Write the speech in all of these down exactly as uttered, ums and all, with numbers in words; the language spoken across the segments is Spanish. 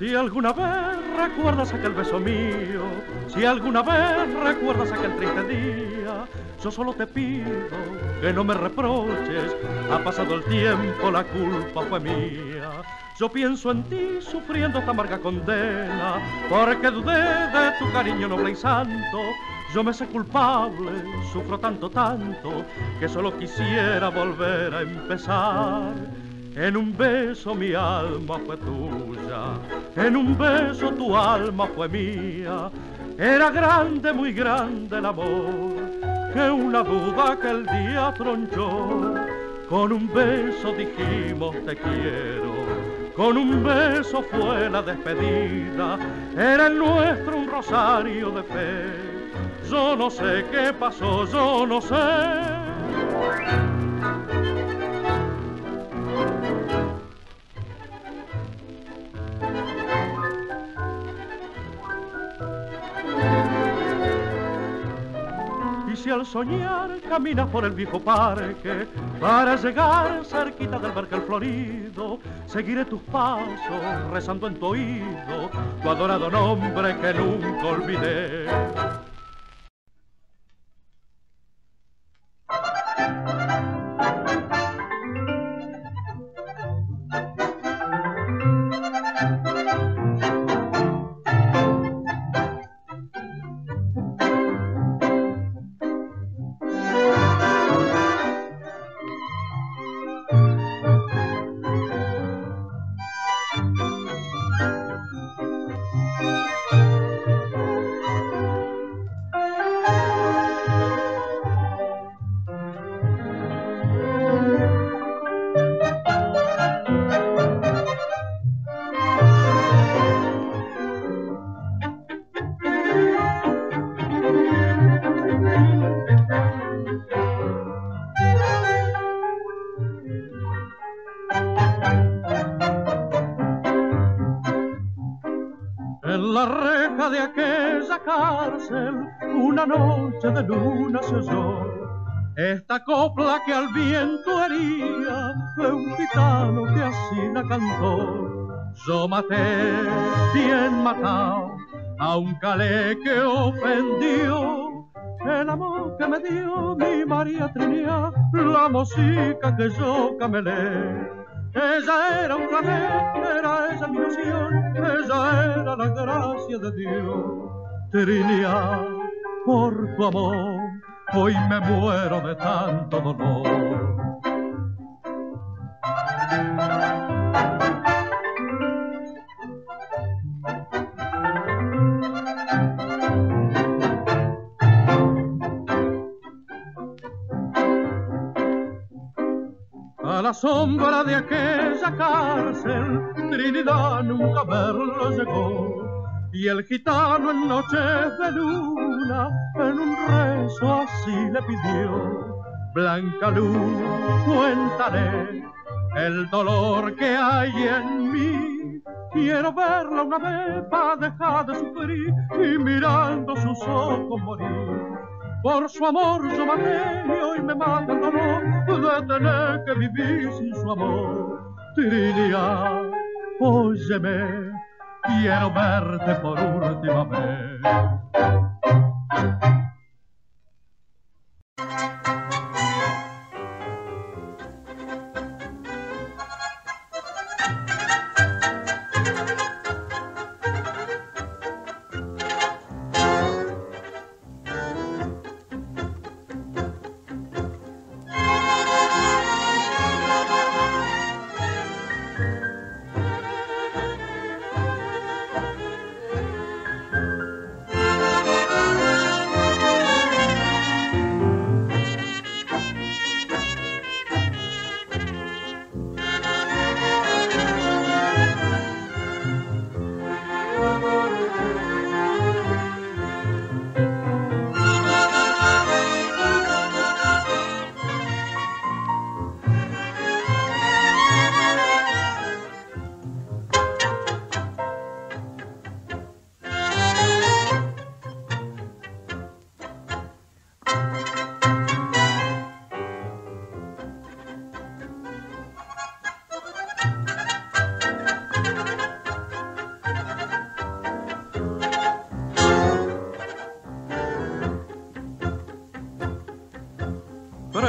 Si alguna vez recuerdas aquel beso mío, si alguna vez recuerdas aquel triste día, yo solo te pido que no me reproches, ha pasado el tiempo, la culpa fue mía. Yo pienso en ti sufriendo esta amarga condena, porque dudé de tu cariño noble y santo. Yo me sé culpable, sufro tanto, tanto, que solo quisiera volver a empezar. En un beso mi alma fue tuya, en un beso tu alma fue mía. Era grande, muy grande el amor, que una duda aquel día tronchó. Con un beso dijimos te quiero, con un beso fue la despedida. Era el nuestro un rosario de fe. Yo no sé qué pasó, yo no sé. Si al soñar caminas por el viejo parque para llegar cerquita del vergel florido, seguiré tus pasos rezando en tu oído tu adorado nombre que nunca olvidé. De aquella cárcel una noche de luna se oyó esta copla que al viento hería de un gitano que así la cantó. Yo maté, bien matado, a un calé que ofendió el amor que me dio mi María Trinidad, la música que yo camelé. Ella era un clavel, era ella mi ilusión, ella era la gracia de Dios. Trinidad, por tu amor, hoy me muero de tanto dolor. A la sombra de aquella cárcel, Trinidad nunca verlo llegó. Y el gitano en noches de luna, en un rezo así le pidió: Blanca luz, cuéntale el dolor que hay en mí. Quiero verla una vez para dejar de sufrir y mirando sus ojos morir. Por su amor yo maté y hoy me mata el dolor de tener que vivir sin su amor. Trinidad, óyeme, quiero verte por última vez.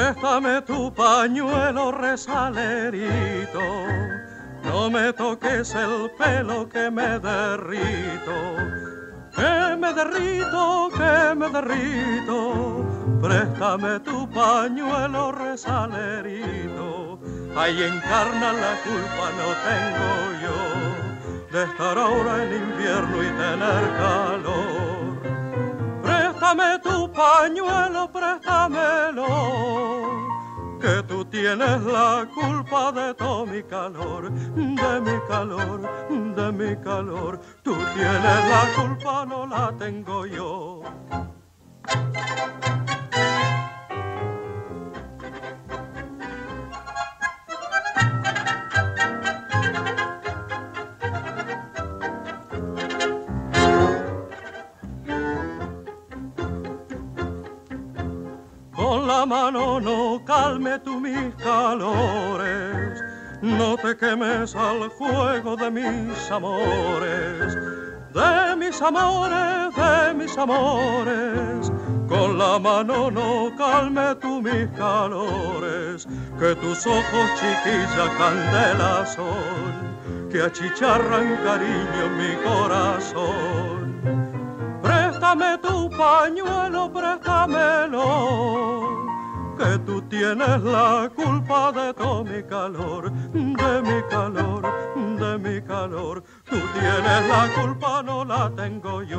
Préstame tu pañuelo resalerito, no me toques el pelo que me derrito, que me derrito, que me derrito. Préstame tu pañuelo resalerito, ahí encarna la culpa no tengo yo de estar ahora en invierno y tener calor. Préstame tu pañuelo, préstamelo, que tú tienes la culpa de todo mi calor, de mi calor, de mi calor. Tú tienes la culpa, no la tengo yo. Con la mano no calme tú mis calores, no te quemes al fuego de mis amores, de mis amores, de mis amores. Con la mano no calme tú mis calores, que tus ojos chiquilla candela son, que achicharran cariño en mi corazón. Préstame tu pañuelo, préstamelo, que tú tienes la culpa de todo mi calor, de mi calor, de mi calor. Tú tienes la culpa, no la tengo yo.